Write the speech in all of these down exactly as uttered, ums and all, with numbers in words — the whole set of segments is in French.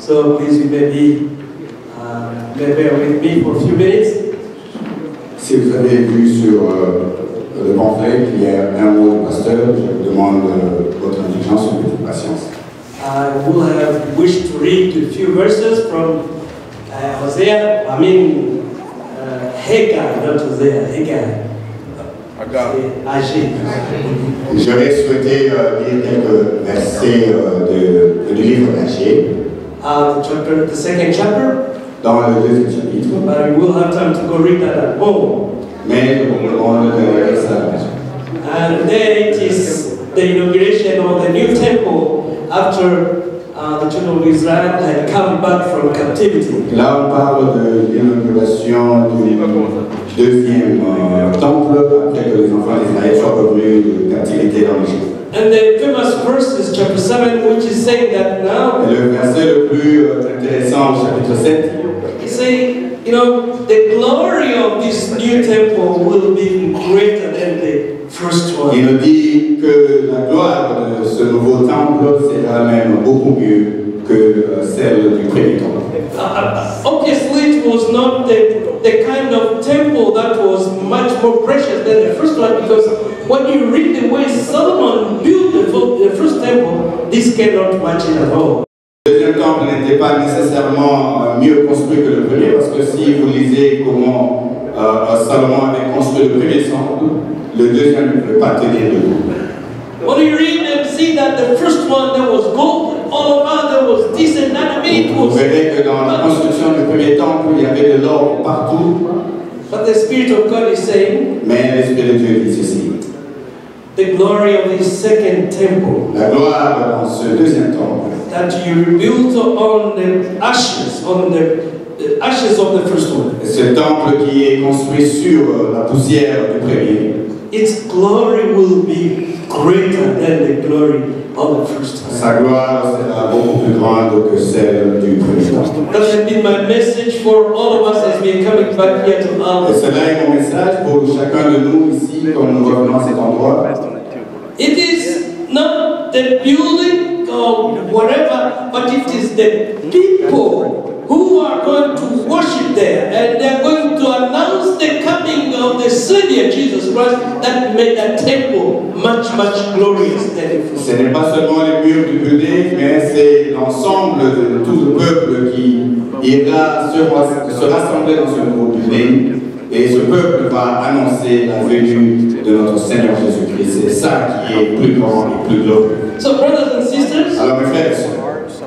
So please, you may be, uh, may bear with me for a few minutes. Si vous avez vu sur euh, le pamphlet qu'il y a un mot de pasteur, je vous demande euh, votre indulgence et votre patience. I will have wished to read a few verses from uh, Hosea, I mean uh, Haggai, not Hosea, Haggai. Agé. J'aurais souhaité euh, lire quelques versets euh, de, du livre d'Agé. Uh, the, chapter, the second chapter. Dans le deuxième chapitre. But we will have time to go read that at home. Mais je vous demande de lire ça à la maison. And then it is the inauguration of the new temple after uh, the children of Israel had come back from captivity. Là, on parle de l'inauguration du deuxième euh, temple après que les enfants d'Israël soient revenus de captivité dans l'Égypte. And the famous verse is chapter seven, which is saying that now. Et le verset le plus intéressant au chapitre sept. It's saying, you know, the glory of this new temple will be greater than the first one. Il nous dit que la gloire de ce nouveau temple sera même beaucoup mieux que celle du premier temple. Uh, obviously, it was not the, the kind of temple that was much more precious than the first one, because when you read the way Solomon built the, the first temple, this cannot match it at all. Le deuxième temple n'était pas nécessairement mieux construit que le premier, parce que si vous lisez comment euh, Salomon avait construit le premier temple, le deuxième ne peut pas tenir debout. When you read and see that the first one there was gold all around, there was this and that, I mean it was. Vous verrez que dans la construction du premier temple, il y avait de l'or partout. But the Spirit of God is saying. Mais l'Esprit de Dieu dit ceci. The glory of this second temple. La gloire dans ce deuxième temple. That you rebuilt on the ashes, on the, the ashes of the first one. Ce temple qui est construit sur la poussière du premier. Its glory will be greater than the glory of the first time. Sa gloire sera beaucoup plus grande que celle du premier temple. That has been my message for all of us as we are coming back here to Alba. Et cela est mon message pour chacun de nous ici, comme nous revenons à cet endroit. It is not the building or whatever, but it is the people who are going to worship there, and they are going to announce the coming of the Savior Jesus Christ that made that temple much, much glorious than it was. Ce n'est pas seulement les murs du building, mais c'est l'ensemble de tout le peuple qui ira se, se rassembler dans ce nouveau building. Et ce peuple va annoncer la venue de notre Seigneur Jésus-Christ. C'est ça qui est plus grand et plus glorieux. So, brothers and sisters, alors mes frères et sœurs,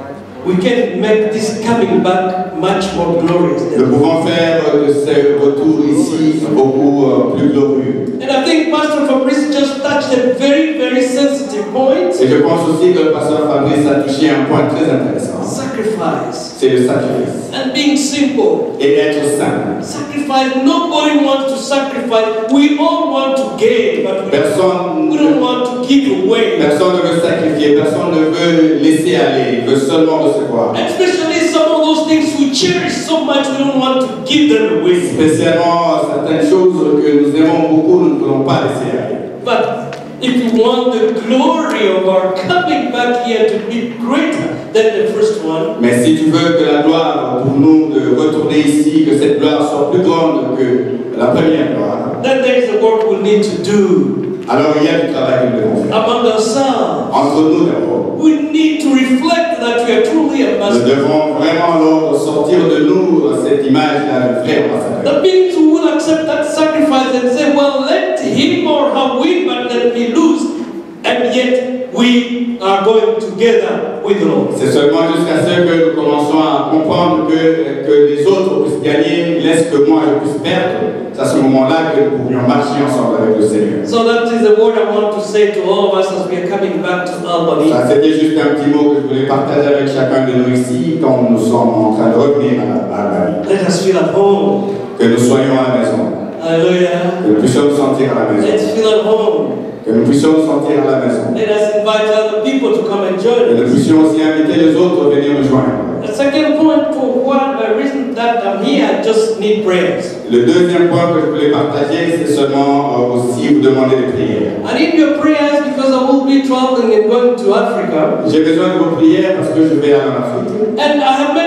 we can make this coming back much more glorious. Nous pouvons faire de ce retour ici beaucoup uh, plus glorieux. And I think Pastor Fabrice just touched a very, very sensitive point. Et je pense aussi que le pasteur Fabrice a touché un point très intéressant. Sacrifice. C'est le sacrifice. And being simple. Et être simple. Sacrifice. Nobody wants to sacrifice. We all want to gain, but we, personne, we don't want to give away. Personne ne veut sacrifier. Personne ne veut laisser aller. Il veut seulement recevoir. Especially some of those things we cherish so much, we don't want to give them away. Spécialement certaines choses que nous aimons beaucoup, nous ne voulons pas laisser aller. But if you want the glory of our coming back here to be greater than the first one, mais si tu veux que la gloire pour nous de retourner ici, que cette gloire soit plus grande que la première gloire, then there is a work we need to do. Alors il y a du travail que nous devons faire. Among ourselves. Entre nous d'abord. We need to reflect that we are truly a master. Nous devons vraiment alors sortir de nous cette image-là du frère ambassadeur. That means we will accept that sacrifice and say, well, let him or her win, but let me lose. And yet we are going together with the Lord. C'est seulement jusqu'à ce que nous commençons à comprendre que, que les autres puissent gagner, laisse que moi je puisse perdre. C'est à ce moment-là que nous pourrions marcher ensemble avec le Seigneur. So that is the word I want to say to all of us as we are coming back to Albany. Ça, c'était juste un petit mot que je voulais partager avec chacun de nous ici quand nous sommes en train de revenir à Albany. Let us feel at home. Que nous soyons à la maison. Hallelujah. Que nous puissions nous sentir à la maison. Let's feel at home. Que nous puissions nous sentir à la maison. Let us invite other people to come and join us. Que nous puissions aussi inviter les autres à venir nous joindre. The second point for what the reason that I'm here, I just need prayers. Le deuxième point que je voulais partager, c'est seulement euh, aussi vous demander des prières. I need your prayers because I will be traveling and going to Africa. J'ai besoin de vos prières parce que je vais aller en Afrique. And I have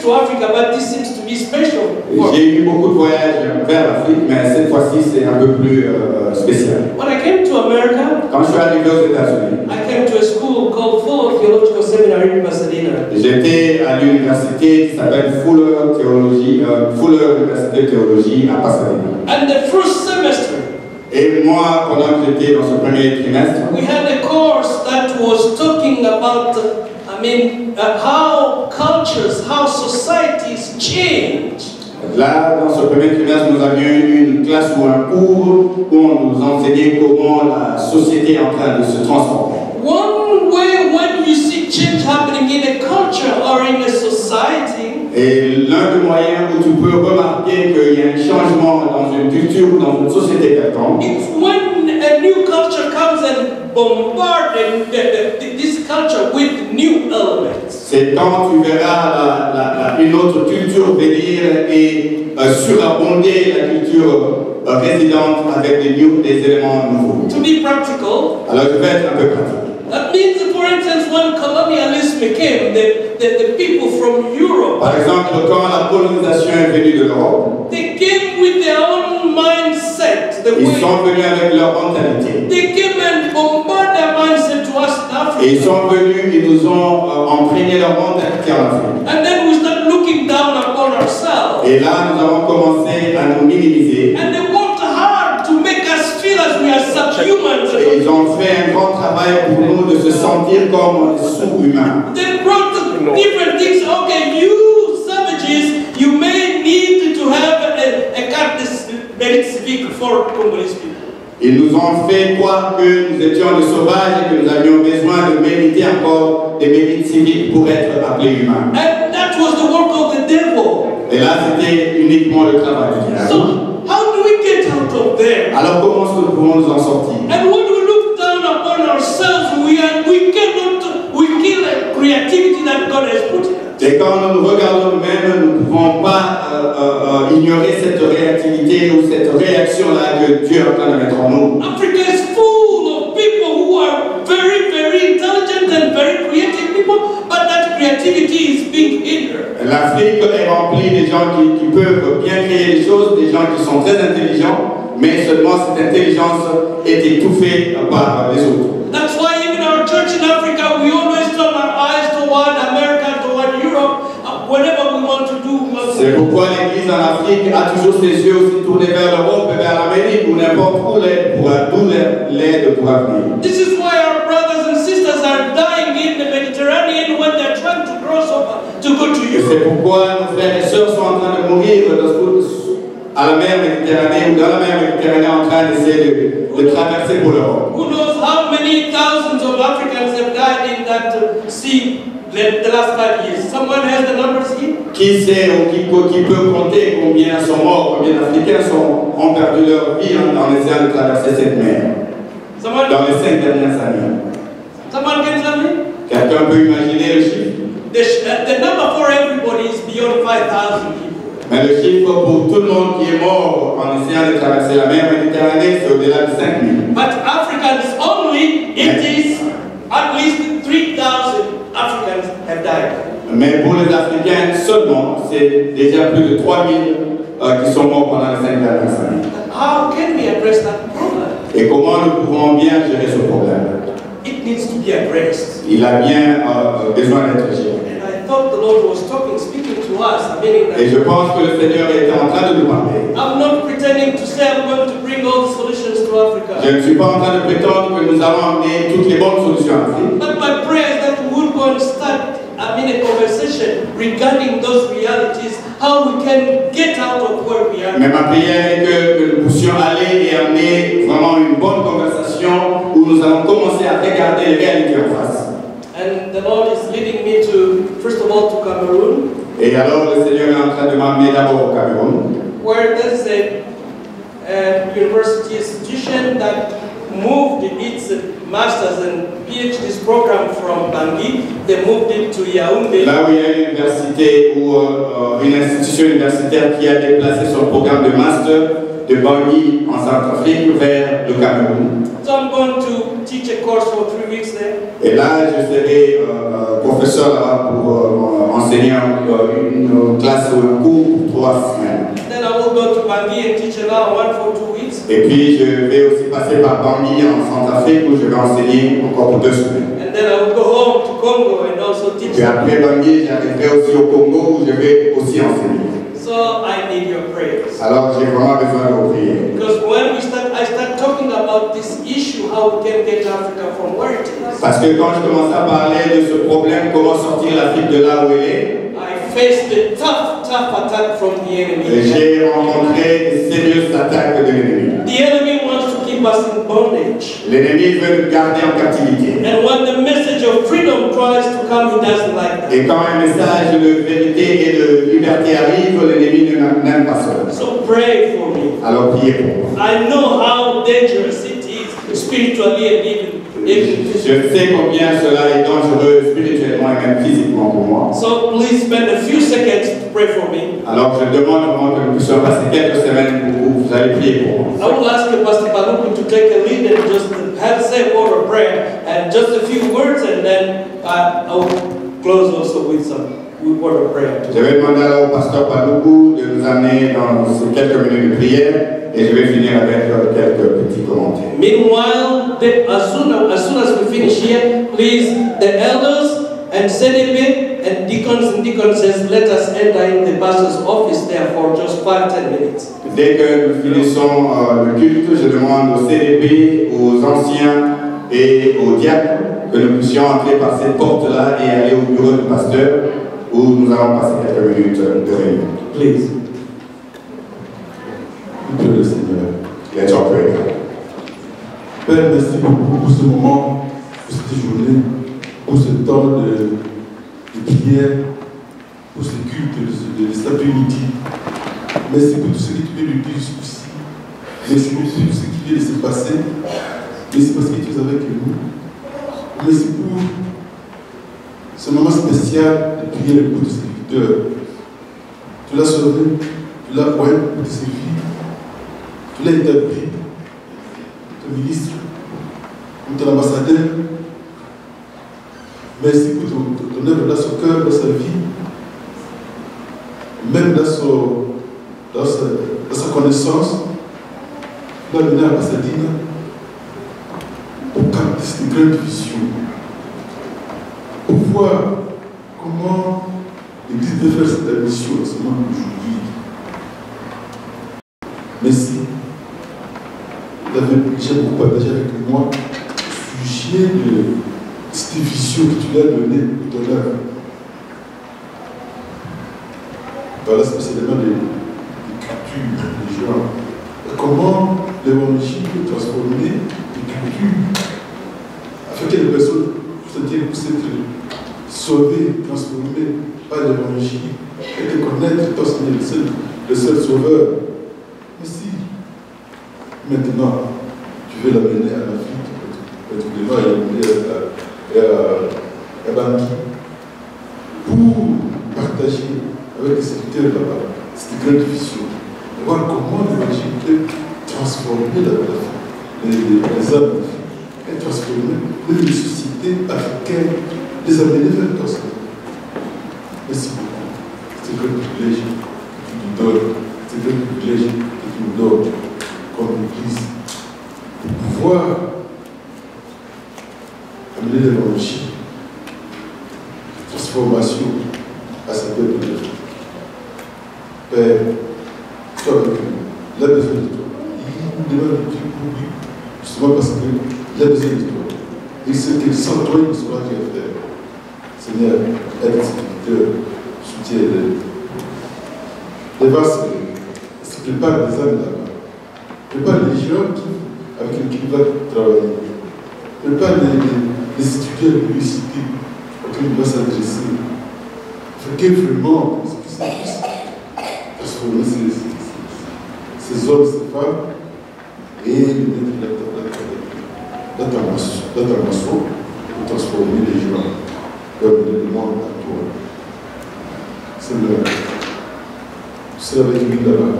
to Africa, but this seems to be special. J'ai eu beaucoup de voyages vers l'Afrique, mais cette fois-ci c'est un peu plus euh, spécial. When I came to America, Quand je suis arrivé aux États-Unis, I came to a school called Fuller Theological Seminary in Pasadena. j'étais à l'université qui s'appelle Fuller Théologie, euh, Fuller Université de Théologie à Pasadena. And the first semester, Et moi, pendant que j'étais dans ce premier trimestre, we had a course that was talking about, uh, I mean, uh, how cultures, how societies change. là, dans ce premier trimestre, nous avions eu une classe ou un cours où on nous enseignait comment la société est en train de se transformer. One way when you see change happening in a culture or in a society, Et l'un des moyens où tu peux remarquer qu'il y a un changement dans une culture ou dans une société quelconque, it's when a new culture comes and bombards the, the, the, this culture with new elements. c'est quand tu verras la, la, la, une autre culture venir et euh, surabonder la culture euh, résidente avec des, new, des éléments nouveaux. To be practical, Alors je vais être un peu pratique. that means, for instance, when colonialism came, the, the, the people from Europe, Par exemple, quand la colonisation est venue de l'Europe, they came with their own mindset, the ils way sont venus avec leur mentalité. they came and bombarded their mindset to us in Et ils Africa. sont venus, ils nous ont euh, imprégné leur mentalité en Afrique. And then we start looking down upon ourselves. Et là, nous avons commencé à nous minimiser. And they worked hard to make us feel as we are subhumans. Et ils ont fait un grand travail pour nous de se sentir comme des sous-humains. They brought the different things. Okay, you savages, you may need to have a, a carte merit civique for Congolese people. Ils nous ont fait croire que nous étions des sauvages et que nous avions besoin de mériter encore des mérites civiques pour être appelés humains. And that was the work of the devil. Et là, c'était uniquement le travail du diable. So, how do we get out of there? Alors, comment est-ce que nous pouvons nous en sortir? And when we look down upon ourselves, we are, we cannot, we kill the creativity that God has put in us. Et quand nous nous regardons nous-mêmes, nous ne pouvons pas euh, euh, euh, ignorer cette réactivité ou cette réaction-là que Dieu est en train de mettre en nous. Africa is full of people who are very, very intelligent and very creative people, but that creativity is being hindered. L'Afrique est remplie des gens qui, qui peuvent bien créer des choses, des gens qui sont très intelligents, mais seulement cette intelligence est étouffée par les autres. That's why even our church in Africa, we always turn our eyes toward America, toward Europe, uh, whenever we want to do. C'est pourquoi l'Église en Afrique a toujours ses yeux aussi tournés vers l'Europe et vers l'Amérique ou n'importe où l'aide pourra, d'où l'aide pourra venir. This is why our brothers and sisters are dying in the Mediterranean when they're trying to cross over to go to Et c'est Europe. pourquoi nos frères et sœurs sont en train de mourir à la mer Méditerranée ou dans la mer Méditerranée en train d'essayer de, de traverser pour l'Europe. Who knows how many thousands of Africans have died in that uh, sea the, the last five years? Someone has the numbers here? Qui sait ou qui, qui peut compter combien sont morts, combien d'Africains sont, ont perdu leur vie en, en essayant de traverser cette mer Someone, dans les cinq dernières années? someone can tell me? Quelqu'un peut imaginer le chiffre? The, sh- uh, the number for everybody is beyond five thousand people. Mais le chiffre pour tout le monde qui est mort en essayant de traverser la mer Méditerranée, c'est au-delà de cinq mille. But Africans only, it is at least three thousand Africans have died. Mais pour les Africains seulement, c'est déjà plus de trois mille euh, qui sont morts pendant les cinq dernières années. How can we address that problem? Et comment nous pouvons bien gérer ce problème? It needs to be addressed. Il a bien euh, besoin d'être géré. And I thought the Lord was talking, speaking to us. I mean, Et je pense que le Seigneur était en train de nous parler. I'm not pretending to say I'm going to bring all the solutions to Africa. Je ne suis pas en train de prétendre que nous allons amener toutes les bonnes solutions en Afrique. But my prayer is that we would go and start, I mean, a conversation regarding those realities, how we can get out of where we are. Mais ma prière est que, que nous puissions aller et amener vraiment une bonne conversation où nous allons commencer à regarder les réalités en face. And the Lord is leading me to, first of all, to Cameroon, Et alors le Seigneur est en train de m'amener d'abord au Cameroun, where there's a, a university institution that moved its master's and PhD's program from Bangui. They moved it to Yaoundé. là où il y a une université ou euh, une institution universitaire qui a déplacé son programme de master de Bangui en Centrafrique vers le Cameroun. So I'm going to teach a course for three weeks there. Et là, je serai euh, professeur là-bas pour euh, enseigner enseigné une classe ou un cours pour trois semaines. Then I will go to Bangui and teach another one for two weeks. Et puis je vais aussi passer par Bangui en Centrafrique où je vais enseigner encore pour deux semaines. And then I will go home to Congo and also teach. Puis après Bangui, j'arriverai aussi au Congo où je vais aussi enseigner. So I need your prayers. Alors j'ai vraiment besoin de vos prières. Because when we start, I start talking about this issue, how we can get Africa from where it is. Parce que quand je commence à parler de ce problème, comment sortir l'Afrique de là où elle est, I faced a tough, tough attack from the enemy. j'ai rencontré de sérieuses attaques de l'ennemi. The enemy wants to keep us in bondage. L'ennemi veut nous garder en captivité. And when the message of freedom tries to come, he doesn't like that. Et quand un message de vérité et de liberté arrive, l'ennemi ne n'aime pas cela. So pray for me. Alors priez pour moi. I know how dangerous it is spiritually and even, even Je sais combien cela est dangereux spirituellement et même physiquement pour moi. So please spend a few seconds to pray for me. Alors je demande vraiment que nous puissions passer quelques semaines pour vous. Vous allez prier pour moi. I will ask Pastor Baluku to take a lead and just have say a word of prayer and just a few words, and then uh, I will close also with some with word of prayer. Je vais demander alors au pasteur Paloukou de nous amener dans ces quelques minutes de prière et je vais finir avec quelques petits commentaires. Meanwhile, the, as, soon, as soon as we finish here, please, the elders and C D P and deacons and deaconesses, let us enter in the pastor's office there for just five, ten minutes. Dès que nous finissons euh, le culte, je demande au C D P, aux anciens et aux diacres que nous puissions entrer par cette porte-là et aller au bureau du pasteur où nous allons passer quelques minutes de réunion. Please. Dieu le Seigneur. Let's all pray. Père, merci beaucoup pour ce moment, pour cette journée, pour ce temps de, de prière, pour ce culte de, de, de cet après-midi. Merci pour tout ce que tu fais depuis jusqu'ici. Merci pour tout ce qui vient de se passer. Merci parce que tu es avec nous. Merci pour ce moment spécial de prière pour tes serviteurs. Tu l'as sauvé, tu l'as oint pour tes serviteurs. Tu l'as établi, ton ministre, pour ton ambassadeur. Merci pour ton, ton œuvre dans son cœur, dans sa vie, même dans, son, dans, sa, dans sa connaissance. Tu l'as donné à Passadine pour capter cette grande vision, pour voir comment l'Église peut faire cette mission en ce moment aujourd'hui. Merci. J'ai beaucoup partagé avec moi le sujet de cette vision que tu lui as donnée pour ton œuvre. Voilà spécialement les, les cultures, les gens. Et comment l'évangile peut transformer les cultures afin que les personnes puissent être sauvées, transformées par l'évangile et de connaître ton Seigneur, le seul, le seul sauveur. Merci. Maintenant, tu veux l'amener à l'Afrique, particulièrement à, à, à, à Bangui, pour partager avec les serviteurs là-bas cette grande vision, de voir comment l'évangile peut transformer la, la, les, les, les âmes et transformer les sociétés africaines, les amener vers ton Seigneur. Merci beaucoup. C'est un grand privilège que tu nous donnes, c'est un grand privilège que tu nous donnes comme Église, pour pouvoir amener l'évangile, transformation à sa peuple de Dieu. Père, sois avec nous, il a besoin de toi. Il nous demande de Dieu pour lui, justement parce qu'il a besoin de toi. Et ce qu'il sans toi, il ne saura rien faire. Seigneur, aide ses serviteurs, soutiens-les. Dévasse-les, est-ce qu'il parle des âmes là-bas? Prépare les gens qui, avec qui il va travailler. Prépare les, les, les étudiants de l'université auxquels il va s'adresser. Il faut que vraiment puisse transformer ces, ces, ces hommes, ces femmes, et les mettre dans ta maçon pour transformer les gens, pour amener le monde à toi. Seigneur, tu seras avec lui là-bas.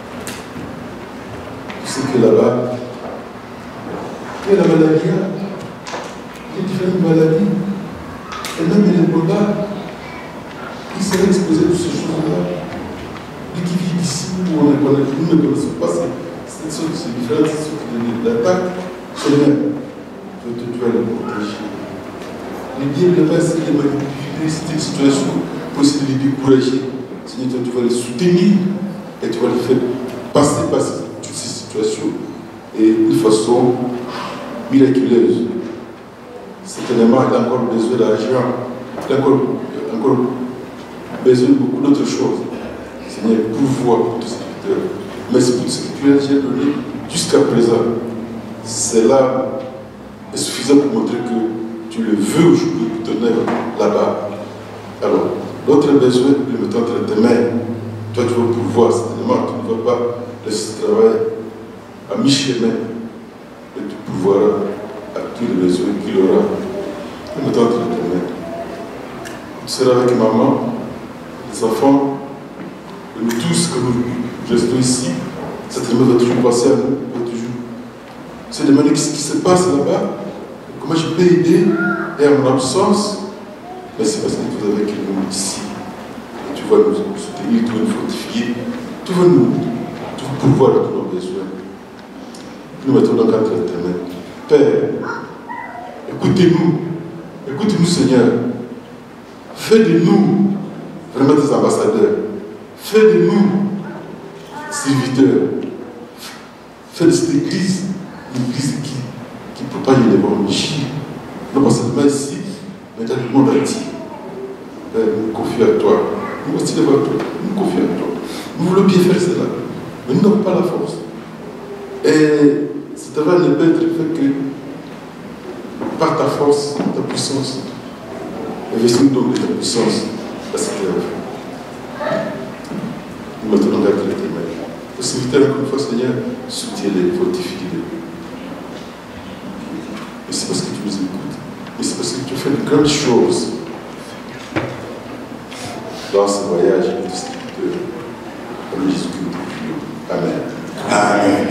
C'est que là-bas, il y a la maladie, il y a différentes maladies, et même les Ebola, qui serait exposé à toutes ces choses-là. Lui qui vit ici, où on ne connaît, nous ne connaissons pas ces différentes sortes d'attaques, c'est même. Tu dois le protéger. Le bien de c'est de manipuler cette situation pour essayer de les décourager. Seigneur, tu vas les soutenir et tu vas les faire passer par toutes ces situations et d'une façon miraculeuse. Certainement, il a encore besoin d'argent, il a encore, encore besoin de beaucoup d'autres choses. Seigneur, pouvoir pour tous ces serviteurs. Merci pour ce que tu as donné jusqu'à présent. C'est là est suffisant pour montrer que tu le veux aujourd'hui pour ton œuvre là-bas. Alors, l'autre besoin, le mettre entre tes mains. Toi, tu vas pouvoir, certainement, tu ne vas pas laisser ce travail à mi-chemin, mais tu pourvoiras à tous les besoins qu'il aura. Le mettre entre tes mains. Tu seras avec maman, les enfants, et nous tous, que nous restons ici. Certainement, va toujours passer à nous, va toujours se demander ce qui se passe là-bas, comment je peux aider, et en mon absence, mais c'est parce que vous avez quelqu'un ici. Et tu vas nous soutenir, tu vas nous fortifier, tu vas nous, tu vas pouvoir à tous nos besoins. Nous mettons donc entre tes mains. Père, écoutez-nous, écoutez-nous Seigneur. Fais de nous vraiment des ambassadeurs. Fais de nous serviteurs. Fais de cette église une église qui, qui propage l'évangile. Non pas seulement ici, mais dans le monde entier. Père, nous confions à toi. Nous aussi devant toi. Nous confions à toi. Nous voulons bien faire cela. Mais nous n'avons pas la force. Et cet travail ne peut être fait que par ta force, ta puissance. Investis-nous donc de ta puissance à cette œuvre. Nous mettons donc à tes mains. Le serviteur, encore une fois, Seigneur, soutiens-les, fortifie-les. Et c'est parce que tu nous écoutes. Et c'est parce que tu fais de grandes choses dans ce voyage de serviteur. Au Jésus que nous prions. Amen. Amen.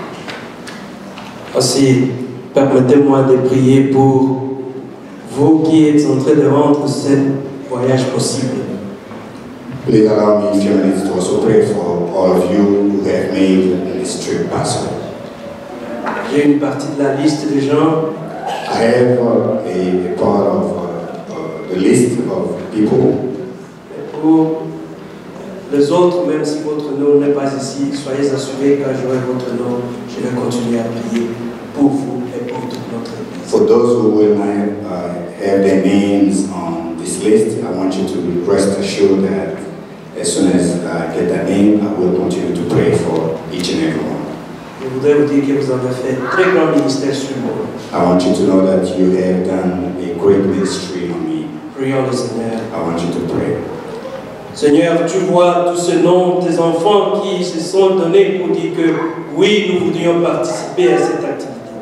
Aussi, permettez-moi de prier pour vous qui êtes en train de rendre ce voyage possible. Please allow me a few minutes to also pray for all of you who have made this trip possible. J'ai une partie de la liste des gens. I have uh, a, a part of uh, uh, the list of people. Et pour les autres, même si votre nom n'est pas ici, soyez assurés quand j'aurai votre nom, je vais continuer à prier pour vous et pour toute notre Église. For those who will not uh, have their names on this list, I want you to rest assured that as soon as I get that name, I will continue to pray for each and every one. Je voudrais vous dire que vous avez fait un très grand ministère sur moi. I want you to know that you have done a great ministry on me. Prions le Seigneur. I want you to pray. Seigneur, tu vois tous ces noms, tes enfants qui se sont donnés pour dire que oui, nous voudrions participer à cette activité.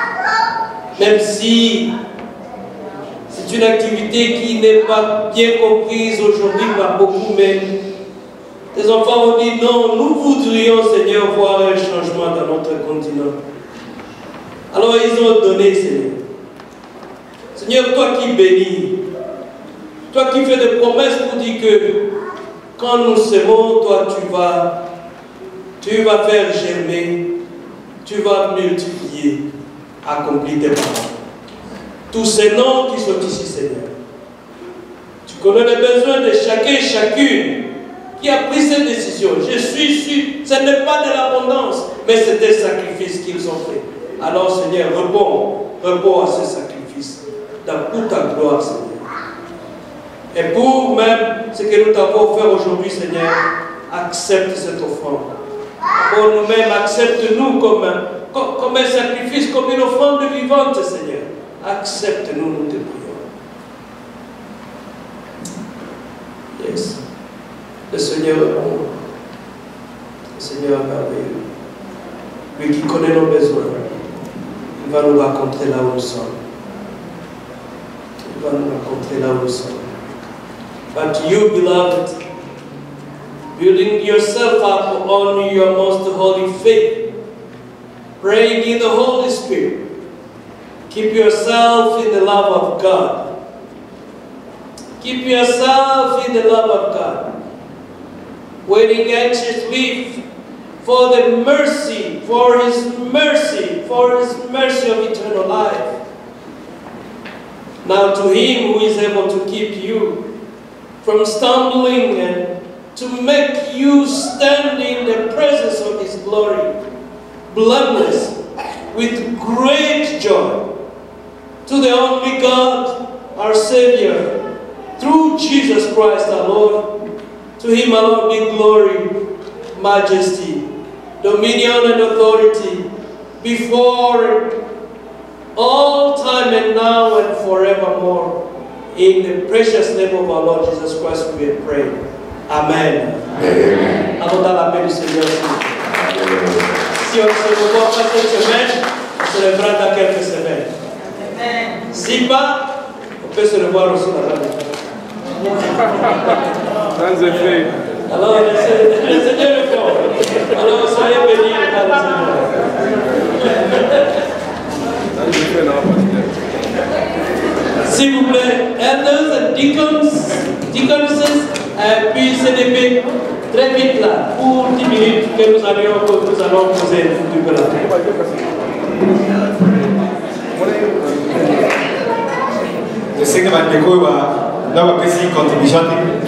Même si c'est une activité qui n'est pas bien comprise aujourd'hui par beaucoup, mais tes enfants ont dit non, nous voudrions, Seigneur, voir un changement dans notre continent. Alors ils ont donné, Seigneur. Seigneur, toi qui bénis, toi qui fais des promesses pour dire que quand nous semons, toi tu vas, tu vas faire germer, tu vas multiplier, accomplir tes paroles. Tous ces noms qui sont ici, Seigneur. Tu connais les besoins de chacun et chacune qui a pris cette décision. Je suis sûr, ce n'est pas de l'abondance, mais c'est des sacrifices qu'ils ont fait. Alors, Seigneur, réponds, réponds à ce sacrifice, dans toute ta gloire, Seigneur. Et pour même ce que nous t'avons offert aujourd'hui, Seigneur, accepte cette offrande. Pour nous-mêmes, accepte-nous comme, comme, comme un sacrifice, comme une offrande vivante, Seigneur. Accepte-nous, nous te prions. Yes. Le Seigneur est bon. Le Seigneur est merveilleux. Lui qui connaît nos besoins, il va nous rencontrer là où nous sommes. Il va nous rencontrer là où nous sommes. But you, beloved, building yourself up on your most holy faith, praying in the Holy Spirit, keep yourself in the love of God. Keep yourself in the love of God. Waiting anxiously for the mercy, for His mercy, for His mercy of eternal life. Now to Him who is able to keep you from stumbling and to make you stand in the presence of His glory, blameless, with great joy. To the only God, our Savior, through Jesus Christ our Lord, to Him alone be glory, majesty, dominion and authority, before all time and now and forevermore. In the precious name of our Lord Jesus Christ we pray. Amen. Amen. Attendons la paix du Seigneur. Si on ne se revoit pas cette semaine, on se reverra dans quelques semaines. Amen. Si pas, on peut se revoir aussi dans la maison. Sans effet. Alors, le, le Seigneur est fort. Alors, soyez bénis dans le Seigneur. Sans effet, non, S'il vous plaît, elders and deacons, deaconesses, euh, puis C D P, très vite là, pour dix minutes que nous allons, que nous allons poser du peu la paix. Je sais que ma déco va d'avoir pris une contribution.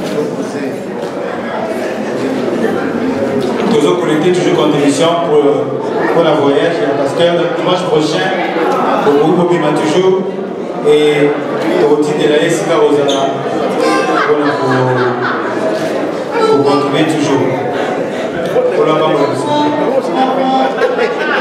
Toujours collecter toujours contribution pour, pour la voyage. Parce que le dimanche prochain, au groupe Bima toujours, et au titre de la S I C A Rosana, pour contribuer toujours. Pour la